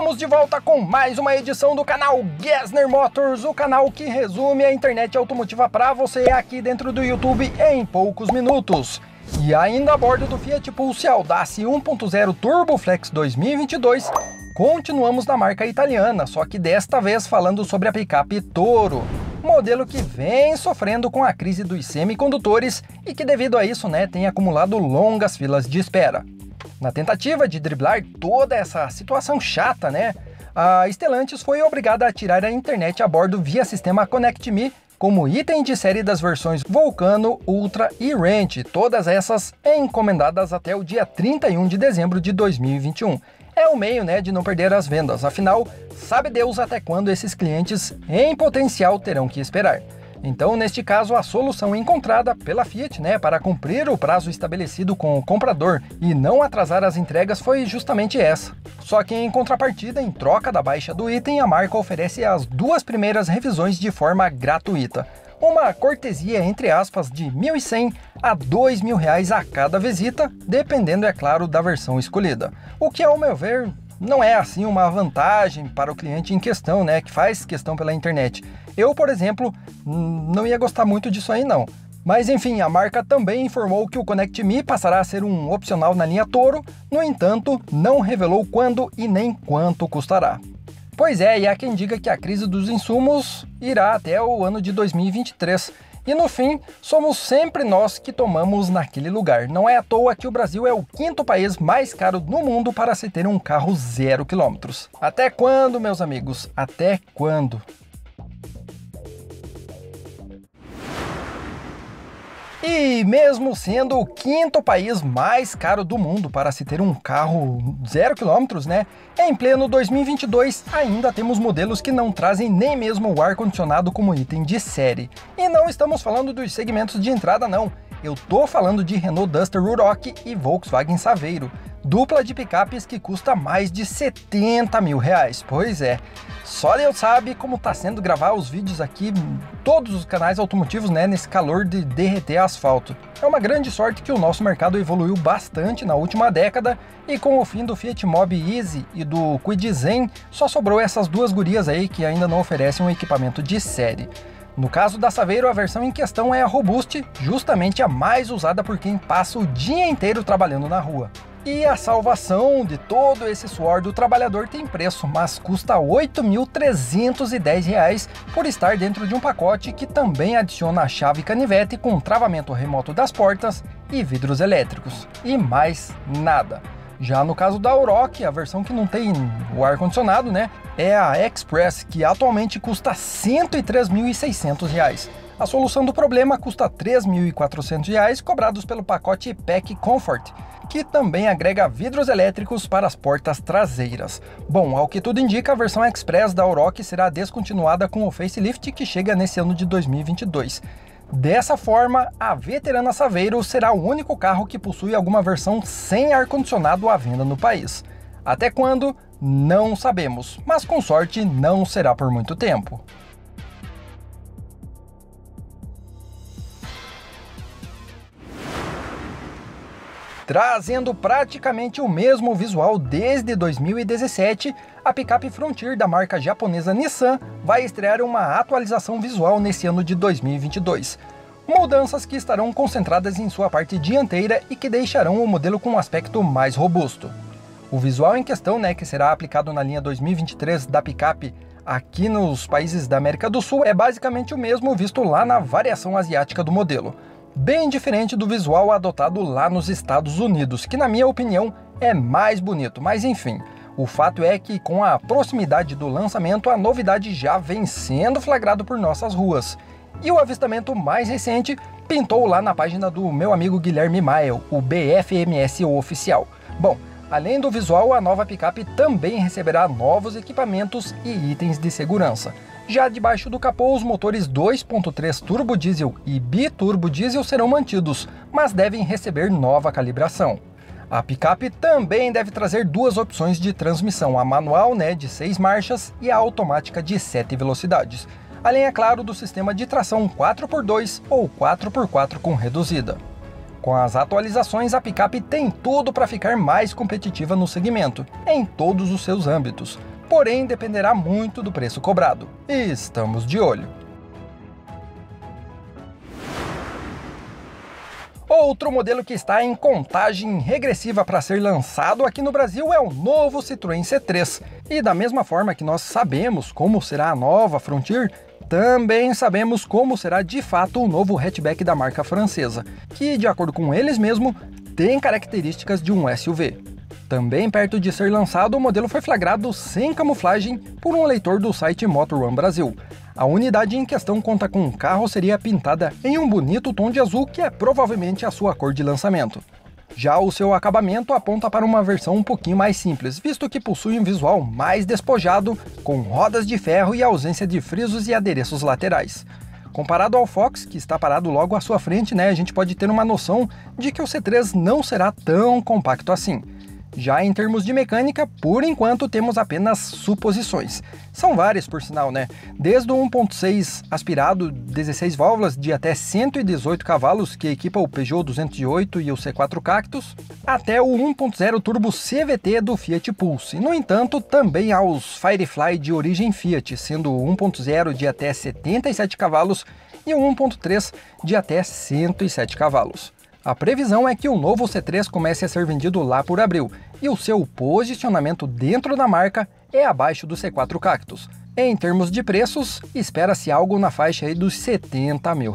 Estamos de volta com mais uma edição do canal Gessner Motors, o canal que resume a internet automotiva para você aqui dentro do YouTube em poucos minutos. E ainda a bordo do Fiat Pulse Audace 1.0 Turbo Flex 2022, continuamos na marca italiana, só que desta vez falando sobre a picape Toro. Modelo que vem sofrendo com a crise dos semicondutores e que devido a isso, tem acumulado longas filas de espera. Na tentativa de driblar toda essa situação chata, a Stellantis foi obrigada a tirar a internet a bordo via sistema Connect-Me como item de série das versões Vulcano, Ultra e Ranch, todas essas encomendadas até o dia 31 de dezembro de 2021. É o meio de não perder as vendas, afinal, sabe Deus até quando esses clientes em potencial terão que esperar. Então, neste caso, a solução encontrada pela Fiat para cumprir o prazo estabelecido com o comprador e não atrasar as entregas foi justamente essa. Só que em contrapartida, em troca da baixa do item, a marca oferece as duas primeiras revisões de forma gratuita. Uma cortesia, entre aspas, de R$ 1.100 a R$ 2.000 a cada visita, dependendo, é claro, da versão escolhida. O que, ao meu ver, não é assim uma vantagem para o cliente em questão, que faz questão pela internet. Eu, por exemplo, não ia gostar muito disso aí não. Mas enfim, a marca também informou que o Connect-Me passará a ser um opcional na linha Toro, no entanto, não revelou quando e nem quanto custará. Pois é, e há quem diga que a crise dos insumos irá até o ano de 2023. E no fim, somos sempre nós que tomamos naquele lugar. Não é à toa que o Brasil é o quinto país mais caro no mundo para se ter um carro 0 km. Até quando, meus amigos? Até quando? E mesmo sendo o quinto país mais caro do mundo para se ter um carro 0 km, em pleno 2022 ainda temos modelos que não trazem nem mesmo o ar-condicionado como item de série. E não estamos falando dos segmentos de entrada não, eu tô falando de Renault Duster Urok e Volkswagen Saveiro, dupla de picapes que custa mais de R$ 70 mil. Pois é, só Deus sabe como tá sendo gravar os vídeos aqui em todos os canais automotivos, nesse calor de derreter asfalto. É uma grande sorte que o nosso mercado evoluiu bastante na última década e com o fim do Fiat Mobi Easy e do Kwid Zen, só sobrou essas duas gurias aí que ainda não oferecem um equipamento de série. No caso da Saveiro, a versão em questão é a Robust, justamente a mais usada por quem passa o dia inteiro trabalhando na rua. E a salvação de todo esse suor do trabalhador tem preço, mas custa R$ 8.310 por estar dentro de um pacote que também adiciona a chave canivete com travamento remoto das portas e vidros elétricos. E mais nada. Já no caso da Urok, a versão que não tem o ar-condicionado, é a Express, que atualmente custa R$ 103.600. A solução do problema custa R$ 3.400 cobrados pelo pacote Pack Comfort, que também agrega vidros elétricos para as portas traseiras. Bom, ao que tudo indica, a versão Express da Urok será descontinuada com o facelift que chega nesse ano de 2022. Dessa forma, a veterana Saveiro será o único carro que possui alguma versão sem ar-condicionado à venda no país. Até quando? Não sabemos, mas com sorte não será por muito tempo. Trazendo praticamente o mesmo visual desde 2017, a picape Frontier da marca japonesa Nissan vai estrear uma atualização visual nesse ano de 2022. Mudanças que estarão concentradas em sua parte dianteira e que deixarão o modelo com um aspecto mais robusto. O visual em questão, que será aplicado na linha 2023 da picape aqui nos países da América do Sul, é basicamente o mesmo visto lá na variação asiática do modelo. Bem diferente do visual adotado lá nos Estados Unidos, que na minha opinião é mais bonito, mas enfim. O fato é que com a proximidade do lançamento, a novidade já vem sendo flagrado por nossas ruas. E o avistamento mais recente pintou lá na página do meu amigo Guilherme Mael, o BFMS Oficial. Bom, além do visual, a nova picape também receberá novos equipamentos e itens de segurança. Já debaixo do capô, os motores 2.3 turbo diesel e biturbo diesel serão mantidos, mas devem receber nova calibração. A picape também deve trazer duas opções de transmissão, a manual de 6 marchas e a automática de 7 velocidades, além, é claro, do sistema de tração 4x2 ou 4x4 com reduzida. Com as atualizações, a picape tem tudo para ficar mais competitiva no segmento, em todos os seus âmbitos. porém dependerá muito do preço cobrado. E estamos de olho. Outro modelo que está em contagem regressiva para ser lançado aqui no Brasil é o novo Citroën C3. E da mesma forma que nós sabemos como será a nova Frontier, também sabemos como será de fato o novo hatchback da marca francesa, que, de acordo com eles mesmos, tem características de um SUV. Também perto de ser lançado, o modelo foi flagrado sem camuflagem por um leitor do site Motor One Brasil. A unidade em questão conta com carroceria pintada em um bonito tom de azul que é provavelmente a sua cor de lançamento. Já o seu acabamento aponta para uma versão um pouquinho mais simples, visto que possui um visual mais despojado, com rodas de ferro e ausência de frisos e adereços laterais. Comparado ao Fox, que está parado logo à sua frente, a gente pode ter uma noção de que o C3 não será tão compacto assim. Já em termos de mecânica, por enquanto temos apenas suposições. São várias, por sinal, Desde o 1.6 aspirado 16 válvulas de até 118 cavalos, que equipa o Peugeot 208 e o C4 Cactus, até o 1.0 turbo CVT do Fiat Pulse. No entanto, também há os Firefly de origem Fiat, sendo o 1.0 de até 77 cavalos e o 1.3 de até 107 cavalos. A previsão é que o novo C3 comece a ser vendido lá por abril, e o seu posicionamento dentro da marca é abaixo do C4 Cactus. Em termos de preços, espera-se algo na faixa aí dos R$70 mil.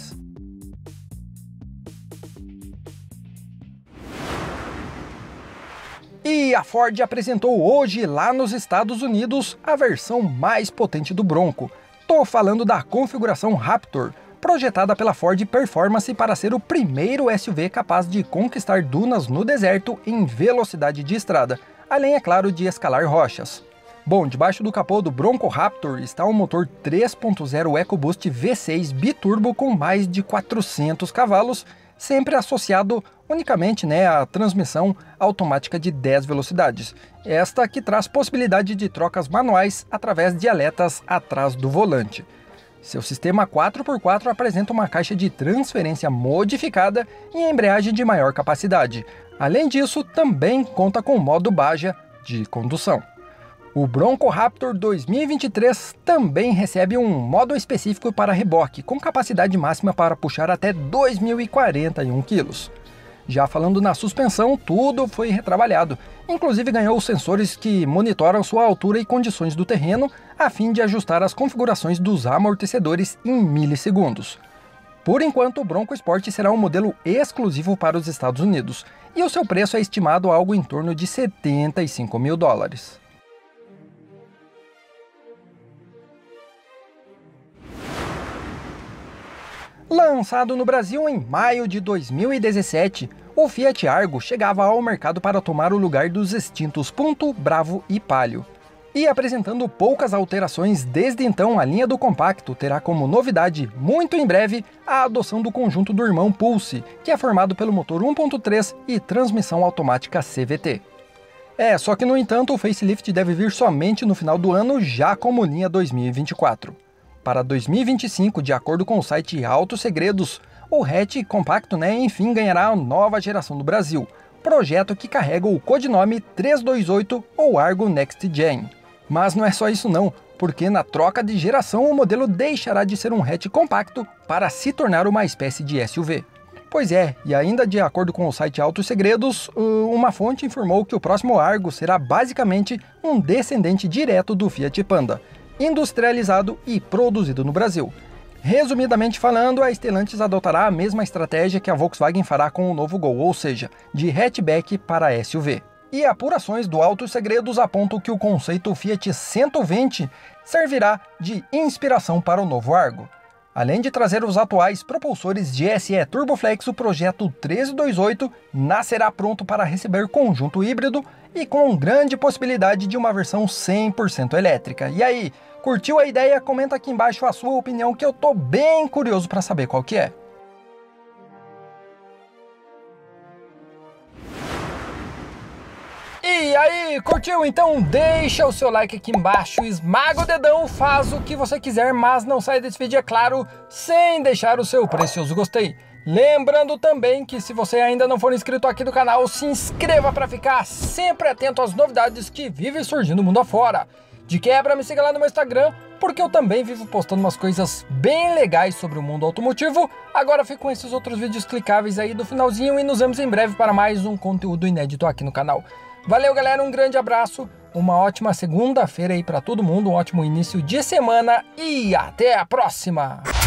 E a Ford apresentou hoje lá nos Estados Unidos a versão mais potente do Bronco. Tô falando da configuração Raptor, projetada pela Ford Performance para ser o primeiro SUV capaz de conquistar dunas no deserto em velocidade de estrada, além, é claro, de escalar rochas. Bom, debaixo do capô do Bronco Raptor está um motor 3.0 EcoBoost V6 biturbo com mais de 400 cavalos, sempre associado unicamente à transmissão automática de 10 velocidades, esta que traz possibilidade de trocas manuais através de aletas atrás do volante. Seu sistema 4x4 apresenta uma caixa de transferência modificada e embreagem de maior capacidade. Além disso, também conta com o modo Baja de condução. O Bronco Raptor 2023 também recebe um modo específico para reboque, com capacidade máxima para puxar até 2.041 kg. Já falando na suspensão, tudo foi retrabalhado, inclusive ganhou sensores que monitoram sua altura e condições do terreno, a fim de ajustar as configurações dos amortecedores em milissegundos. Por enquanto, o Bronco Sport será um modelo exclusivo para os Estados Unidos, e o seu preço é estimado a algo em torno de $75 mil. Lançado no Brasil em maio de 2017, o Fiat Argo chegava ao mercado para tomar o lugar dos extintos Punto, Bravo e Palio. E apresentando poucas alterações desde então, a linha do compacto terá como novidade, muito em breve, a adoção do conjunto do irmão Pulse, que é formado pelo motor 1.3 e transmissão automática CVT. Só que no entanto o facelift deve vir somente no final do ano, já como linha 2024. Para 2025, de acordo com o site Autos Segredos, o hatch compacto enfim ganhará a nova geração do Brasil, projeto que carrega o codinome 328 ou Argo Next Gen. Mas não é só isso não, porque na troca de geração o modelo deixará de ser um hatch compacto para se tornar uma espécie de SUV. Pois é, e ainda de acordo com o site Autos Segredos, uma fonte informou que o próximo Argo será basicamente um descendente direto do Fiat Panda, industrializado e produzido no Brasil. Resumidamente falando, a Stellantis adotará a mesma estratégia que a Volkswagen fará com o novo Gol, ou seja, de hatchback para SUV. E apurações do Autos Segredos apontam que o conceito Fiat 120 servirá de inspiração para o novo Argo. Além de trazer os atuais propulsores GSE Turboflex, o projeto 1328 nascerá pronto para receber conjunto híbrido e com grande possibilidade de uma versão 100% elétrica. E aí, curtiu a ideia? Comenta aqui embaixo a sua opinião que eu tô bem curioso para saber qual que é. E aí, curtiu? Então deixa o seu like aqui embaixo, esmaga o dedão, faz o que você quiser, mas não sai desse vídeo, é claro, sem deixar o seu precioso gostei. Lembrando também que se você ainda não for inscrito aqui do canal, se inscreva para ficar sempre atento às novidades que vivem surgindo mundo afora. De quebra, me siga lá no meu Instagram, porque eu também vivo postando umas coisas bem legais sobre o mundo automotivo. Agora fico com esses outros vídeos clicáveis aí do finalzinho e nos vemos em breve para mais um conteúdo inédito aqui no canal. Valeu, galera, um grande abraço, uma ótima segunda-feira aí para todo mundo, um ótimo início de semana e até a próxima!